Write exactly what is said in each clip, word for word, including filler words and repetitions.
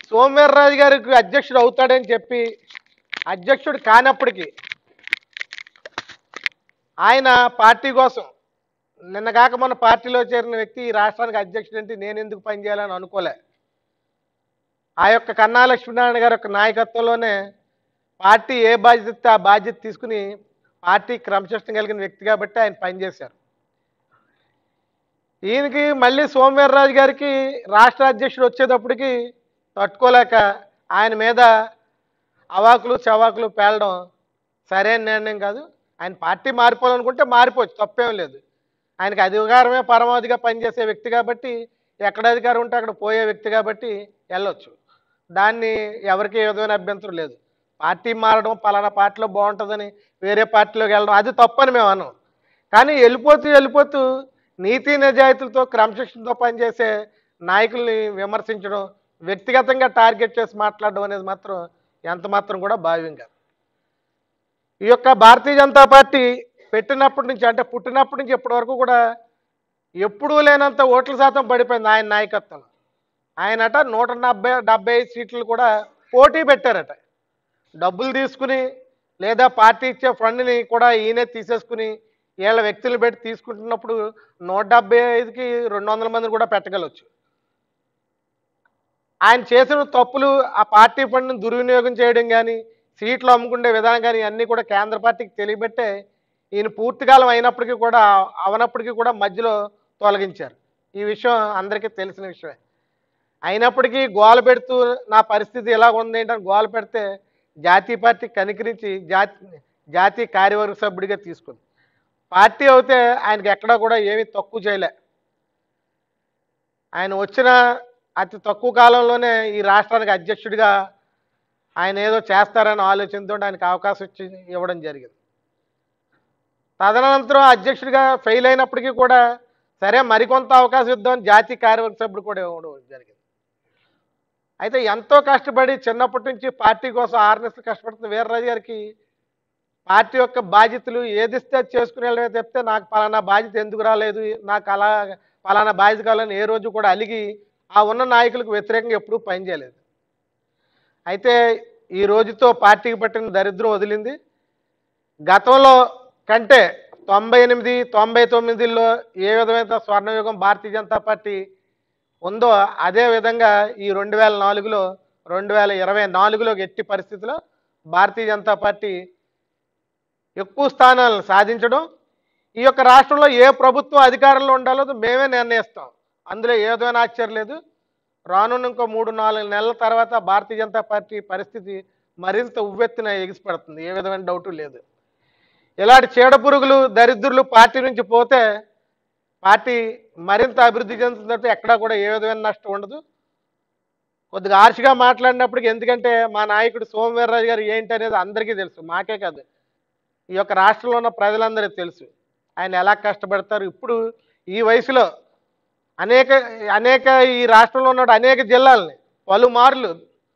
సోమవీర్రాజు గారికి అధ్యక్షుడు అవుతాడని చెప్పి అధ్యక్షుడు కానప్పటికీ ఆయన పార్టీ కోసం నిన్నగాక మన పార్టీలో చేరిన వ్యక్తి ఈ రాష్ట్రానికి అధ్యక్షుడు అంటే నేను ఎందుకు పనిచేయాలని అనుకోలే. ఆ యొక్క కన్నా లక్ష్మీనారాయణ గారి యొక్క నాయకత్వంలోనే పార్టీ ఏ బాధ్యత ఇస్తే ఆ బాధ్యత తీసుకుని పార్టీ క్రమశిక్షణ కలిగిన వ్యక్తి కాబట్టి ఆయన పనిచేశారు. ఈయనకి మళ్ళీ సోమవీర్రాజు గారికి రాష్ట్ర అధ్యక్షుడు వచ్చేటప్పటికి తట్టుకోలేక ఆయన మీద అవాకులు చవాకులు పేలడం సరైన నిర్ణయం కాదు. ఆయన పార్టీ మారిపోవాలనుకుంటే మారిపోవచ్చు, తప్పేం లేదు. ఆయనకి అధికారమే పరమావధిగా పనిచేసే వ్యక్తి కాబట్టి ఎక్కడ అధికారం ఉంటే అక్కడ పోయే వ్యక్తి కాబట్టి వెళ్ళొచ్చు. దాన్ని ఎవరికి ఏ విధమైన అభ్యంతరం లేదు. పార్టీ మారడం పలానా పార్టీలో బాగుంటుందని వేరే పార్టీలోకి వెళ్ళడం అది తప్పని మేము అన్నాం. కానీ వెళ్ళిపోతూ వెళ్ళిపోతూ నీతి నిజాయితీలతో క్రమశిక్షణతో పనిచేసే నాయకుల్ని విమర్శించడం, వ్యక్తిగతంగా టార్గెట్ చేసి మాట్లాడడం అనేది మాత్రం ఎంత మాత్రం కూడా భావ్యం కాదు. ఈ యొక్క భారతీయ జనతా పార్టీ పెట్టినప్పటి నుంచి అంటే పుట్టినప్పటి నుంచి ఇప్పటి వరకు కూడా ఎప్పుడూ లేనంత ఓట్ల శాతం పడిపోయింది ఆయన నాయకత్వంలో. ఆయనట నూట డెబ్బై డెబ్బై ఐదు సీట్లు కూడా పోటీ పెట్టారట. డబ్బులు తీసుకుని లేదా పార్టీ ఇచ్చే ఫండ్ని కూడా ఈయనే తీసేసుకుని వీళ్ళ వ్యక్తులు పెట్టి తీసుకుంటున్నప్పుడు నూట డెబ్బై ఐదుకి రెండు వందల మందిని కూడా పెట్టగలవచ్చు. ఆయన చేసిన తప్పులు ఆ పార్టీ ఫండ్ని దుర్వినియోగం చేయడం కానీ సీట్లు అమ్ముకునే విధానం కానీ అన్నీ కూడా కేంద్ర పార్టీకి తెలియబట్టే ఈయన పూర్తికాలం అయినప్పటికీ కూడా అవనప్పటికీ కూడా మధ్యలో తొలగించారు. ఈ విషయం అందరికీ తెలిసిన విషయమే. అయినప్పటికీ గోల పెడుతూ నా పరిస్థితి ఎలా ఉంది ఏంటని గోల పెడితే జాతీయ పార్టీ కనికరించి జాతి జాతీయ కార్యవర్గ సభ్యుడిగా తీసుకుంది. పార్టీ అయితే ఆయనకి ఎక్కడా కూడా ఏమీ తక్కువ చేయలే. ఆయన వచ్చిన అతి తక్కువ కాలంలోనే ఈ రాష్ట్రానికి అధ్యక్షుడిగా ఆయన ఏదో చేస్తారని ఆలోచనతో ఆయనకు అవకాశం ఇచ్చి ఇవ్వడం జరిగింది. తదనంతరం అధ్యక్షుడిగా ఫెయిల్ అయినప్పటికీ కూడా సరే మరికొంత అవకాశం ఇద్దామని జాతీయ కార్యవర్గ సభ్యుడు కూడా ఇవ్వడం జరిగింది. అయితే ఎంతో కష్టపడి చిన్నప్పటి నుంచి పార్టీ కోసం ఆరు నెలలు కష్టపడుతున్న వీర్రాజు గారికి పార్టీ యొక్క బాధ్యతలు ఏదిస్తే అది చేసుకుని వెళ్ళడమే చెప్తే నాకు పలానా బాధ్యత ఎందుకు రాలేదు, నాకు అలా పలానా బాధ్యత కావాలని ఏ రోజు కూడా అలిగి ఆ ఉన్న నాయకులకు వ్యతిరేకంగా ఎప్పుడూ పనిచేయలేదు. అయితే ఈ రోజుతో పార్టీకి పట్టిన దరిద్రం వదిలింది. గతంలో కంటే తొంభై ఎనిమిది తొంభై తొమ్మిదిలో ఏ విధమైన స్వర్ణయుగం భారతీయ జనతా పార్టీ ఉందో అదే విధంగా ఈ రెండు వేల నాలుగులో రెండు వేల ఇరవై నాలుగులో ఎట్టి పరిస్థితిలో భారతీయ జనతా పార్టీ ఎక్కువ స్థానాలను సాధించడం, ఈ యొక్క రాష్ట్రంలో ఏ ప్రభుత్వం అధికారంలో ఉండాలో మేమే నిర్ణయిస్తాం, అందులో ఏ విధమైన ఆశ్చర్యం లేదు. రానున్న ఇంకో మూడు నాలుగు నెలల తర్వాత భారతీయ జనతా పార్టీ పరిస్థితి మరింత ఉవ్వెత్తున ఎగిసిపడుతుంది, ఏ విధమైన డౌటు లేదు. ఇలాంటి చీడ పురుగులు దరిద్రులు పార్టీ నుంచి పోతే పార్టీ మరింత అభివృద్ధి చెందుతుందంటే ఎక్కడా కూడా ఏ విధమైన నష్టం ఉండదు. కొద్దిగా ఆర్షిగా మాట్లాడినప్పటికీ, ఎందుకంటే మా నాయకుడు సోమవీర్రాజు గారు ఏంటి అనేది అందరికీ తెలుసు, మాకే కాదు ఈ యొక్క రాష్ట్రంలో ఉన్న ప్రజలందరికీ తెలుసు ఆయన ఎలా కష్టపడతారు. ఇప్పుడు ఈ వయసులో అనేక అనేక ఈ రాష్ట్రంలో ఉన్న అనేక జిల్లాలని పలుమార్లు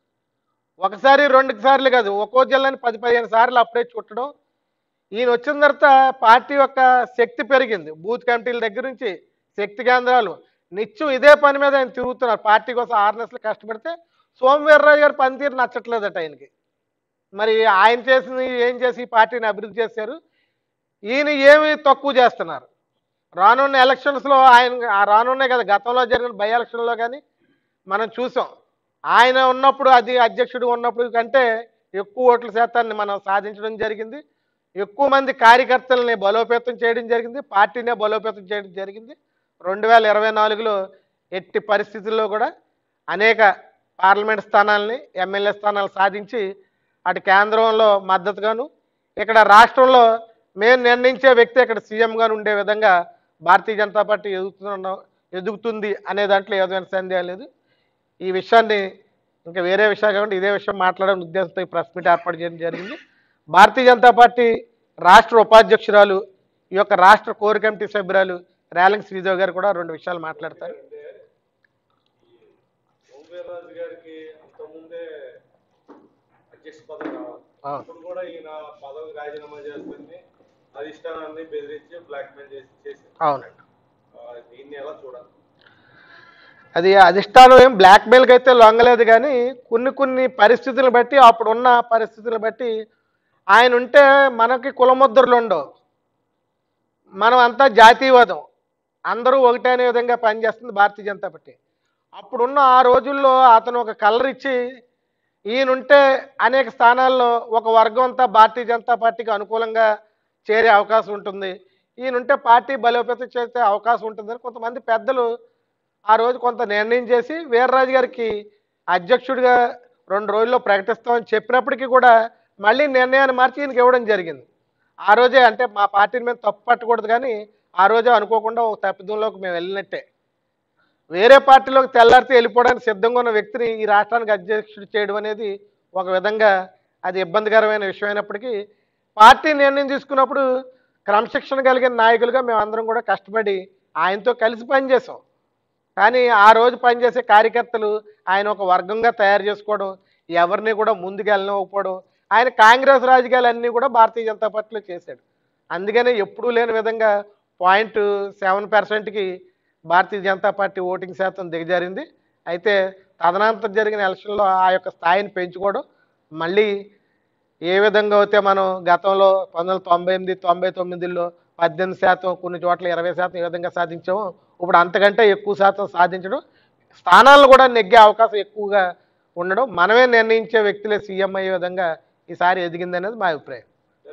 ఒకసారి రెండు సార్లు కాదు ఒక్కో జిల్లాని పది పదిహేను సార్లు అప్పుడే చుట్టడం. ఈయన వచ్చిన తర్వాత పార్టీ యొక్క శక్తి పెరిగింది. బూత్ కమిటీల దగ్గర నుంచి శక్తి కేంద్రాలు నిత్యం ఇదే పని మీద ఆయన తిరుగుతున్నారు. పార్టీ కోసం ఆరు నెలలు కష్టపడితే సోమవీర్రాజు గారి పనితీరు నచ్చట్లేదట ఆయనకి. మరి ఆయన చేసింది ఏం చేసి ఈ పార్టీని అభివృద్ధి చేశారు, ఈయన ఏమి తక్కువ చేస్తున్నారు. రానున్న ఎలక్షన్స్లో ఆయన రానున్నాయి కదా, గతంలో జరిగిన బై ఎలక్షన్లో కానీ మనం చూసాం. ఆయన ఉన్నప్పుడు అది అధ్యక్షుడు ఉన్నప్పుడు కంటే ఎక్కువ ఓట్ల శాతాన్ని మనం సాధించడం జరిగింది. ఎక్కువ మంది కార్యకర్తలని బలోపేతం చేయడం జరిగింది, పార్టీనే బలోపేతం చేయడం జరిగింది. రెండు వేల ఇరవై నాలుగులో ఎట్టి పరిస్థితుల్లో కూడా అనేక పార్లమెంట్ స్థానాలని ఎమ్మెల్యే స్థానాలు సాధించి అటు కేంద్రంలో మద్దతుగాను ఇక్కడ రాష్ట్రంలో మేము నిర్ణయించే వ్యక్తి ఇక్కడ సీఎంగా ఉండే విధంగా భారతీయ జనతా పార్టీ ఎదుగుతున్న ఎదుగుతుంది అనే దాంట్లో ఏదైనా సందేహం లేదు. ఈ విషయాన్ని ఇంకా వేరే విషయాలు కాకుండా ఇదే విషయం మాట్లాడాలని ఉద్దేశంతో ఈ ప్రెస్ మీట్ ఏర్పాటు చేయడం జరిగింది. భారతీయ జనతా పార్టీ రాష్ట్ర ఉపాధ్యక్షురాలు ఈ యొక్క రాష్ట్ర కోర్ కమిటీ సభ్యురాలు రేలంగి శ్రీదేవి గారు కూడా రెండు విషయాలు మాట్లాడతారు. అవునండి. అది అధిష్టానం ఏం బ్లాక్మెయిల్కి అయితే లొంగలేదు, కానీ కొన్ని కొన్ని పరిస్థితులను బట్టి, అప్పుడున్న పరిస్థితులను బట్టి ఆయన ఉంటే మనకి కులముద్రలు ఉండవు, మనం అంతా జాతీయవాదం, అందరూ ఒకటే అనే విధంగా పనిచేస్తుంది భారతీయ జనతా పార్టీ. అప్పుడున్న ఆ రోజుల్లో అతను ఒక కలర్ ఇచ్చి ఈయనుంటే అనేక స్థానాల్లో ఒక వర్గం అంతా భారతీయ జనతా పార్టీకి అనుకూలంగా చేరే అవకాశం ఉంటుంది, ఈయనుంటే పార్టీ బలోపేతం చేసే అవకాశం ఉంటుందని కొంతమంది పెద్దలు ఆ రోజు కొంత నిర్ణయం చేసి వీర్రాజు గారికి అధ్యక్షుడిగా రెండు రోజుల్లో ప్రకటిస్తామని చెప్పినప్పటికీ కూడా మళ్ళీ నిర్ణయాన్ని మార్చి ఈయనకి ఇవ్వడం జరిగింది. ఆ రోజే, అంటే మా పార్టీని మేము తప్పు పట్టకూడదు, కానీ ఆ రోజే అనుకోకుండా ఒక తప్పిదంలోకి మేము వెళ్ళినట్టే. వేరే పార్టీలోకి తెల్లారితే వెళ్ళిపోవడానికి సిద్ధంగా ఉన్న వ్యక్తిని ఈ రాష్ట్రానికి అధ్యక్షుడు చేయడం అనేది ఒక విధంగా అది ఇబ్బందికరమైన విషయం అయినప్పటికీ, పార్టీ నిర్ణయం తీసుకున్నప్పుడు క్రమశిక్షణ కలిగిన నాయకులుగా మేమందరం కూడా కష్టపడి ఆయనతో కలిసి పనిచేసాం. కానీ ఆ రోజు పనిచేసే కార్యకర్తలు ఆయన ఒక వర్గంగా తయారు చేసుకోవడం, ఎవరిని కూడా ముందుకు వెళ్ళనివ్వకపోవడం, ఆయన కాంగ్రెస్ రాజకీయాలన్నీ కూడా భారతీయ జనతా పార్టీలో చేశాడు. అందుకనే ఎప్పుడూ లేని విధంగా పాయింట్ సెవెన్ పర్సెంట్కి భారతీయ జనతా పార్టీ ఓటింగ్ శాతం దిగజారింది. అయితే తదనంతరం జరిగిన ఎలక్షన్లో ఆ యొక్క స్థాయిని పెంచుకోవడం, మళ్ళీ ఏ విధంగా అయితే మనం గతంలో పంతొమ్మిది వందల తొంభై ఎనిమిది తొంభై తొమ్మిదిలో పద్దెనిమిది శాతం కొన్ని చోట్ల ఇరవై శాతం ఏ విధంగా సాధించామో ఇప్పుడు అంతకంటే ఎక్కువ శాతం సాధించడం, స్థానాలను కూడా నెగ్గే అవకాశం ఎక్కువగా ఉండడం, మనమే నిర్ణయించే వ్యక్తులే సీఎం అయ్యే విధంగా ఈసారి ఎదిగింది అనేది మా అభిప్రాయం.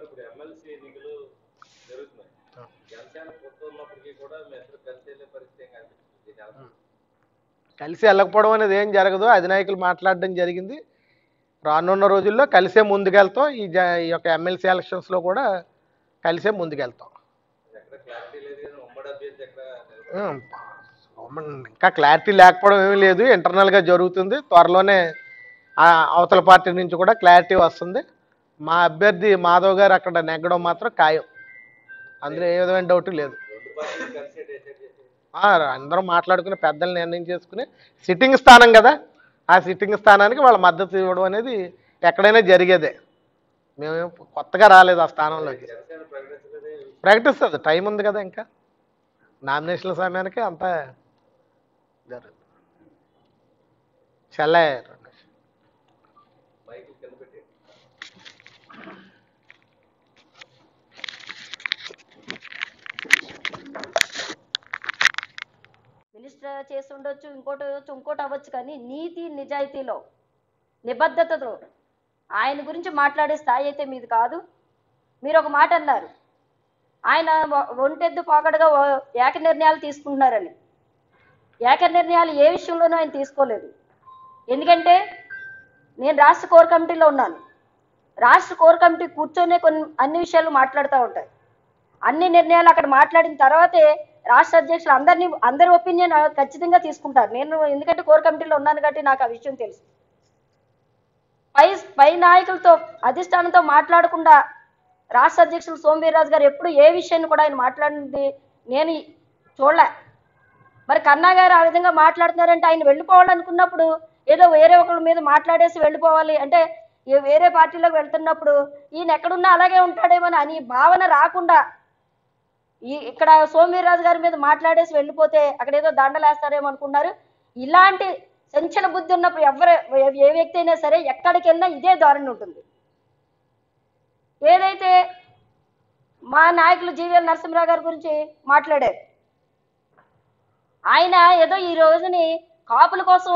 కలిసి వెళ్ళకపోవడం అనేది ఏం జరగదు, అధినాయకులు మాట్లాడడం జరిగింది. రానున్న రోజుల్లో కలిసే ముందుకెళ్తాం, ఈ జ ఈ యొక్క ఎమ్మెల్సీ ఎలక్షన్స్లో కూడా కలిసే ముందుకెళ్తాం. ఇంకా క్లారిటీ లేకపోవడం ఏమీ లేదు, ఇంటర్నల్గా జరుగుతుంది. త్వరలోనే అవతల పార్టీ నుంచి కూడా క్లారిటీ వస్తుంది. మా అభ్యర్థి మాధవ్ గారు అక్కడ నెగ్గడం మాత్రం ఖాయం, అందులో ఏ విధమైన డౌట్ లేదు. అందరం మాట్లాడుకుని పెద్దలు నిర్ణయం చేసుకుని సిట్టింగ్ స్థానం కదా, ఆ సిట్టింగ్ స్థానానికి వాళ్ళ మద్దతు ఇవ్వడం అనేది ఎక్కడైనా జరిగేదే, మేము కొత్తగా రాలేదు ఆ స్థానంలోకి. ప్రకటిస్తుంది, టైం ఉంది కదా, ఇంకా నామినేషన్ల సమయానికి అంతా జరుగుతుంది. చల్లే మినిస్టర్ చేసి ఉండొచ్చు, ఇంకోటి అవ్వచ్చు, ఇంకోటి అవ్వచ్చు, కానీ నీతి నిజాయితీలో నిబద్ధతతో ఆయన గురించి మాట్లాడే స్థాయి అయితే మీది కాదు. మీరు ఒక మాట అన్నారు, ఆయన ఒంటెద్దు పాకడగా ఏక నిర్ణయాలు తీసుకుంటున్నారని. ఏక నిర్ణయాలు ఏ విషయంలోనూ ఆయన తీసుకోలేదు. ఎందుకంటే నేను రాష్ట్ర కోర్ కమిటీలో ఉన్నాను. రాష్ట్ర కోర్ కమిటీ కూర్చొనే కొన్ని అన్ని విషయాలు మాట్లాడుతూ ఉంటాయి. అన్ని నిర్ణయాలు అక్కడ మాట్లాడిన తర్వాతే రాష్ట్ర అధ్యక్షులు అందరినీ అందరి ఒపీనియన్ ఖచ్చితంగా తీసుకుంటారు. నేను ఎందుకంటే కోర్ కమిటీలో ఉన్నాను కాబట్టి నాకు ఆ విషయం తెలుసు. పై పై నాయకులతో అధిష్టానంతో మాట్లాడకుండా రాష్ట్ర అధ్యక్షులు సోము వీర్రాజు గారు ఎప్పుడు ఏ విషయాన్ని కూడా ఆయన మాట్లాడింది నేను చూడలే. మరి కన్నా గారు ఆ విధంగా మాట్లాడుతున్నారంటే ఆయన వెళ్ళిపోవాలనుకున్నప్పుడు ఏదో వేరే ఒకరి మీద మాట్లాడేసి వెళ్ళిపోవాలి అంటే, వేరే పార్టీలోకి వెళ్తున్నప్పుడు ఈయన ఎక్కడున్నా అలాగే ఉంటాడేమో అని భావన రాకుండా ఈ ఇక్కడ సోము వీర్రాజు గారి మీద మాట్లాడేసి వెళ్ళిపోతే అక్కడ ఏదో దండలేస్తారేమో అనుకున్నారు. ఇలాంటి సంచలన బుద్ధి ఉన్నప్పుడు ఎవరు ఏ వ్యక్తి అయినా సరే ఎక్కడికి వెళ్ళినా ఇదే ధోరణి ఉంటుంది. ఏదైతే మా నాయకులు జీవీఎల్ నరసింహరావు గారి గురించి మాట్లాడారు, ఆయన ఏదో ఈ రోజుని కాపుల కోసం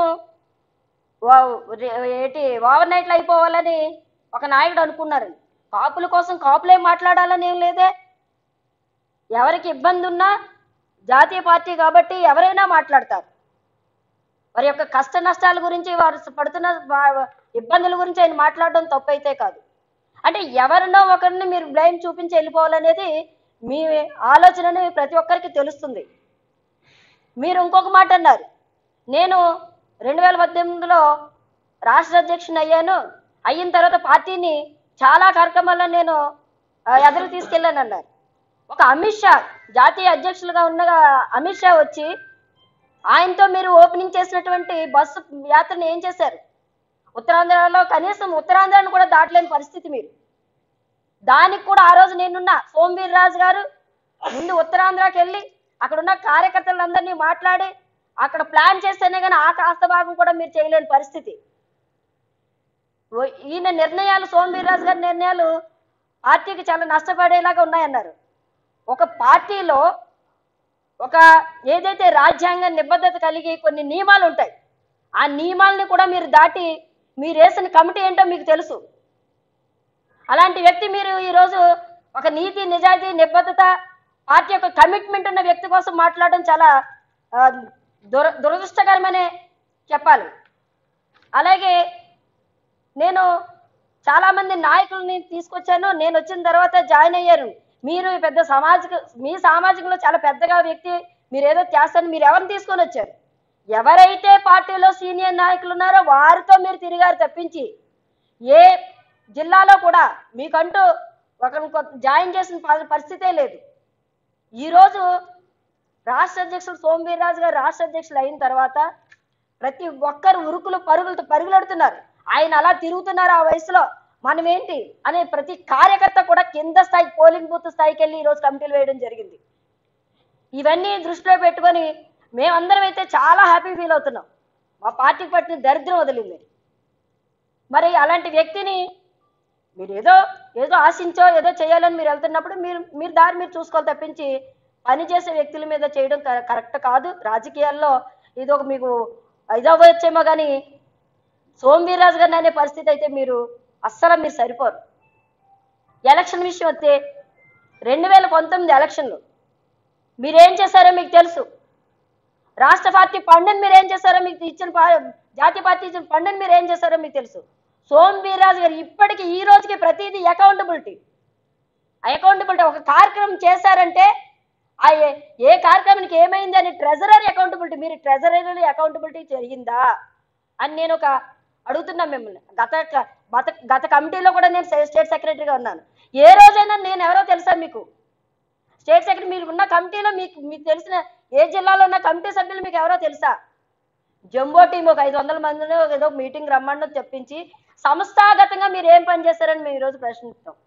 ఏంటి ఓవర్ నైట్లు అయిపోవాలని ఒక నాయకుడు అనుకున్నారని. కాపుల కోసం కాపులే మాట్లాడాలని ఏం లేదే. ఎవరికి ఇబ్బంది ఉన్నా జాతీయ పార్టీ కాబట్టి ఎవరైనా మాట్లాడతారు. వారి యొక్క కష్ట నష్టాల గురించి, వారు పడుతున్న ఇబ్బందుల గురించి ఆయన మాట్లాడడం తప్పు అయితే కాదు. అంటే ఎవరినో ఒకరిని మీరు బ్లేమ్ చూపించి వెళ్ళిపోవాలనేది మీ ఆలోచనని ప్రతి ఒక్కరికి తెలుస్తుంది. మీరు ఇంకొక మాట అన్నారు, నేను రెండు వేల పద్దెనిమిదిలో రాష్ట్ర అధ్యక్షుని అయ్యాను, అయిన తర్వాత పార్టీని చాలా కార్యక్రమాల్లో నేను ఎదురు తీసుకెళ్ళాను అన్నారు. ఒక అమిత్ షా జాతీయ అధ్యక్షులుగా ఉండగా అమిత్ షా వచ్చి ఆయనతో మీరు ఓపెనింగ్ చేసినటువంటి బస్సు యాత్రను ఏం చేశారు? ఉత్తరాంధ్రలో కనీసం ఉత్తరాంధ్రను కూడా దాటలేని పరిస్థితి మీరు. దానికి కూడా ఆ రోజు నేనున్నా. సోము వీర్రాజు గారు ముందు ఉత్తరాంధ్రకి వెళ్ళి అక్కడ ఉన్న కార్యకర్తలందరినీ మాట్లాడి అక్కడ ప్లాన్ చేస్తేనే కానీ ఆ కాస్త భాగం కూడా మీరు చేయలేని పరిస్థితి. ఓ- ఈయన నిర్ణయాలు, సోమవీర్రాజు గారి నిర్ణయాలు పార్టీకి చాలా నష్టపడేలాగా ఉన్నాయన్నారు. ఒక పార్టీలో ఒక ఏదైతే రాజ్యాంగ నిబద్ధత కలిగి కొన్ని నియమాలు ఉంటాయి, ఆ నియమాలని కూడా మీరు దాటి మీరు వేసిన కమిటీ ఏంటో మీకు తెలుసు. అలాంటి వ్యక్తి మీరు ఈరోజు ఒక నీతి, నిజాయితీ, నిబద్ధత, పార్టీ యొక్క కమిట్మెంట్ ఉన్న వ్యక్తి కోసం మాట్లాడడం చాలా ఆ, దుర దురదృష్టకరమనే చెప్పాలి. అలాగే నేను చాలామంది నాయకుల్ని తీసుకొచ్చాను, నేను వచ్చిన తర్వాత జాయిన్ అయ్యారు. మీరు పెద్ద సామాజిక మీ సామాజికంలో చాలా పెద్దగా వ్యక్తి, మీరు ఏదో చేస్తారని మీరు ఎవరిని తీసుకొని వచ్చారు? ఎవరైతే పార్టీలో సీనియర్ నాయకులు ఉన్నారో వారితో మీరు తిరిగారు తప్పించి ఏ జిల్లాలో కూడా మీకంటూ ఒకరిని జాయిన్ చేసిన ప- పరిస్థితే లేదు. ఈరోజు రాష్ట్ర అధ్యక్షులు సోమవీర్రాజు గారు రాష్ట్ర అధ్యక్షులు అయిన తర్వాత ప్రతి ఒక్కరు ఉరుకులు పరుగులతో పరుగులెడుతున్నారు. ఆయన అలా తిరుగుతున్నారు ఆ వయసులో, మనం ఏంటి అనే ప్రతి కార్యకర్త కూడా కింద స్థాయి పోలింగ్ బూత్ స్థాయికి వెళ్ళి ఈరోజు కమిటీలు వేయడం జరిగింది. ఇవన్నీ దృష్టిలో పెట్టుకొని మేమందరం అయితే చాలా హ్యాపీ ఫీల్ అవుతున్నాం. మా పార్టీకి పట్టిన దరిద్రం వదిలింది. మరి అలాంటి వ్యక్తిని మీరు ఏదో ఏదో ఆశించో ఏదో చేయాలని మీరు వెళ్తున్నప్పుడు మీరు మీరు దారి మీరు చూసుకోవాలి తప్పించి పనిచేసే వ్యక్తుల మీద చేయడం కరెక్ట్ కాదు. రాజకీయాల్లో ఇది ఒక మీకు ఇదవ్వచ్చేమో కానీ సోమవీర్రాజు గారిని అనే పరిస్థితి అయితే మీరు అస్సలు మీరు సరిపోరు. ఎలక్షన్ విషయం వస్తే రెండు వేల పంతొమ్మిది ఎలక్షన్లు మీరేం చేశారో మీకు తెలుసు. రాష్ట్ర పార్టీ ఫండ్ని మీరు ఏం చేశారో మీకు ఇచ్చిన జాతీయ పార్టీ ఇచ్చిన ఫండ్ని మీరు ఏం చేశారో మీకు తెలుసు. సోమవీర్రాజు గారు ఇప్పటికీ ఈ రోజుకి ప్రతిదీ అకౌంటబిలిటీ అకౌంటబిలిటీ ఒక కార్యక్రమం చేశారంటే ఆ ఏ కార్యక్రమానికి ఏమైంది అని ట్రెజరరీ అకౌంటబిలిటీ, మీరు ట్రెజరరీ అకౌంటబిలిటీ జరిగిందా అని నేను ఒక అడుగుతున్నా మిమ్మల్ని. గత గత గత కమిటీలో కూడా నేను స్టేట్ సెక్రటరీగా ఉన్నాను. ఏ రోజైనా నేను ఎవరో తెలుసా మీకు? స్టేట్ సెక్రటరీ మీరు ఉన్న కమిటీలో మీకు మీకు తెలిసిన ఏ జిల్లాలో ఉన్న కమిటీ సభ్యులు మీకు ఎవరో తెలుసా? జంబో టీం ఒక ఐదు వందల మందిలో ఏదో మీటింగ్ రమ్మని చెప్పించి సంస్థాగతంగా మీరు ఏం పని చేస్తారని మేము ఈరోజు ప్రశ్నిస్తాం.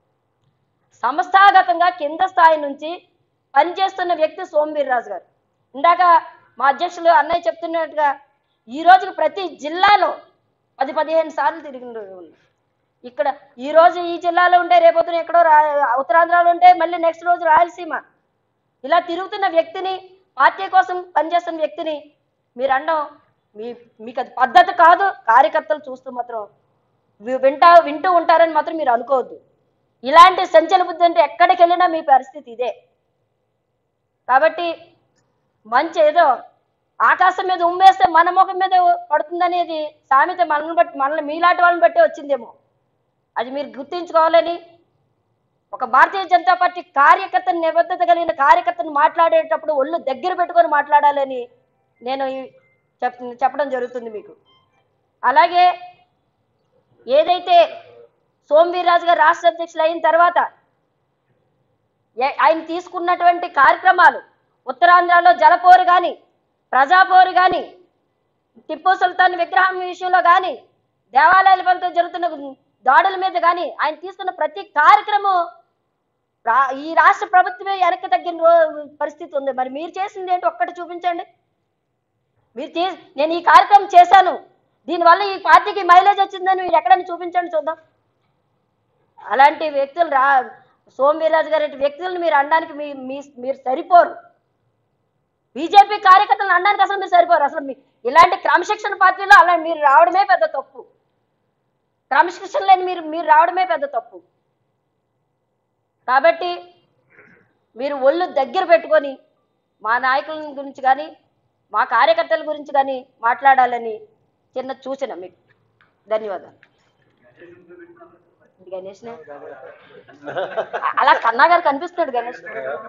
సంస్థాగతంగా కింద స్థాయి నుంచి పనిచేస్తున్న వ్యక్తి సోమవీర్రాజు గారు. ఇందాక మా అధ్యక్షులు అన్నయ్య చెప్తున్నట్టుగా ఈ రోజుకి ప్రతి జిల్లాలో పది పదిహేను సార్లు తిరిగి ఇక్కడ ఈ రోజు ఈ జిల్లాలో ఉంటే రేపొద్దున ఎక్కడో రా ఉత్తరాంధ్రలో ఉంటే మళ్ళీ నెక్స్ట్ రోజు రాయలసీమ, ఇలా తిరుగుతున్న వ్యక్తిని, పార్టీ కోసం పనిచేస్తున్న వ్యక్తిని మీరు అనడం మీ మీకు అది పద్ధతి కాదు. కార్యకర్తలు చూస్తూ మాత్రం వింటా వింటూ ఉంటారని మాత్రం మీరు అనుకోవద్దు. ఇలాంటి సంచల బుద్ధి అంటే ఎక్కడికి వెళ్ళినా మీ పరిస్థితి ఇదే. కాబట్టి మంచి ఏదో ఆకాశం మీద ఉమ్మేస్తే మన ముఖం మీద పడుతుందనేది సామెత మనల్ని బట్టి మనల్ని మీలాంటి వాళ్ళని బట్టే వచ్చిందేమో. అది మీరు గుర్తించుకోవాలని, ఒక భారతీయ జనతా పార్టీ కార్యకర్తను, నిబద్ధత కలిగిన కార్యకర్తను మాట్లాడేటప్పుడు ఒళ్ళు దగ్గర పెట్టుకొని మాట్లాడాలని నేను చెప్ చెప్పడం జరుగుతుంది మీకు. అలాగే ఏదైతే సోమవీర్రాజు గారు రాష్ట్ర అధ్యక్షులు అయిన తర్వాత ఆయన తీసుకున్నటువంటి కార్యక్రమాలు, ఉత్తరాంధ్రలో జలపోరు కానీ, ప్రజాపోరు కానీ, టిప్పు సుల్తాన్ విగ్రహం విషయంలో కానీ, దేవాలయాల పనులతో జరుగుతున్న దాడుల మీద కానీ ఆయన తీసుకున్న ప్రతి కార్యక్రమం ఈ రాష్ట్ర ప్రభుత్వమే వెనక్కి తగ్గిన పరిస్థితి ఉంది. మరి మీరు చేసింది ఏంటి ఒక్కటి చూపించండి. మీరు తీ నేను ఈ కార్యక్రమం చేశాను, దీనివల్ల ఈ పార్టీకి మైలేజ్ వచ్చిందని మీరు ఎక్కడైనా చూపించండి చూద్దాం. అలాంటి వ్యక్తులు రా సోమవీర్రాజు గారి వ్యక్తులను మీరు అనడానికి మీ మీరు సరిపోరు. బీజేపీ కార్యకర్తలను అనడానికి అసలు మీరు సరిపోరు. అసలు మీ ఇలాంటి క్రమశిక్షణ పార్టీలో అలా మీరు రావడమే పెద్ద తప్పు. క్రమశిక్షణ లేని మీరు మీరు రావడమే పెద్ద తప్పు. కాబట్టి మీరు ఒళ్ళు దగ్గర పెట్టుకొని మా నాయకుల గురించి కానీ, మా కార్యకర్తల గురించి కానీ మాట్లాడాలని చిన్న సూచన మీకు. ధన్యవాదాలు. గణేష్ అలా కన్నా గారు కనిపిస్తున్నాడు. గణేష్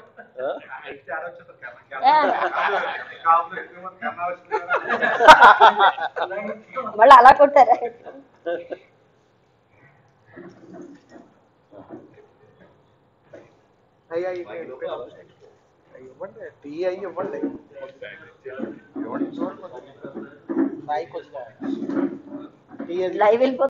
మళ్ళీ అలా కొట్టారా? అయ్యా ఇవ్వండి, టీ అయ్యి ఇవ్వండి. లైవ్ వెళ్ళిపోతుంది.